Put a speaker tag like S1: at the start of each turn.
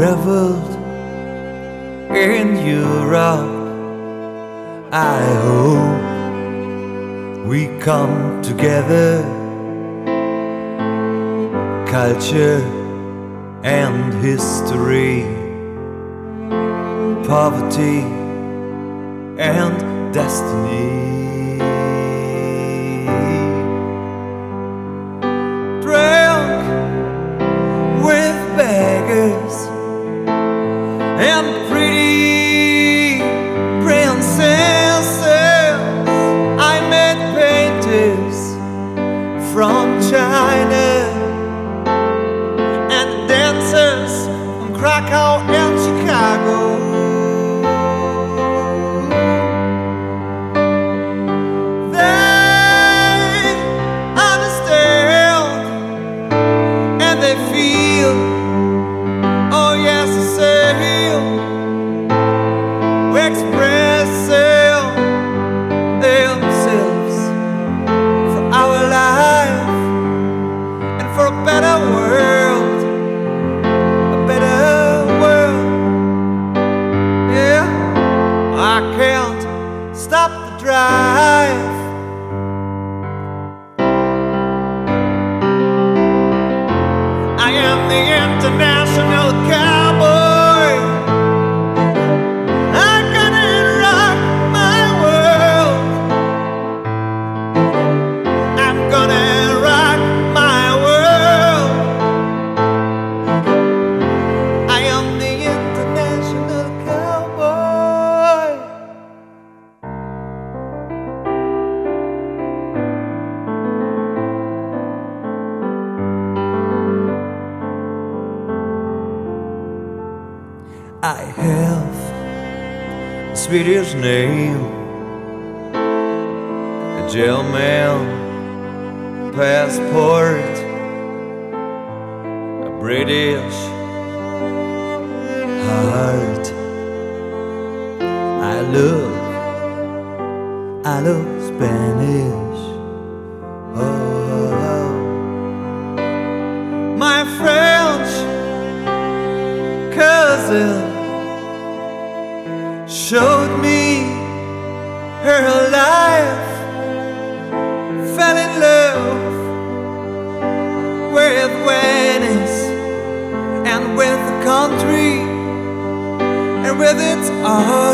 S1: traveled in Europe. I hope we come together. Culture and history, poverty and destiny. Drunk with beggars and pretty princesses, I met painters from China and dancers from Krakow and Chicago. They feel, oh yes, I say, we express themselves for our life and for a better world, a better world. Yeah, I can't stop the drive. I am the international cowboy. I'm gonna rock my world. I'm gonna rock my world. I am the international cowboy. I have a Swedish name, a German passport, a British heart. I love Spanish. Oh, my French cousin showed me her life, fell in love with Venice and with the country and with its art.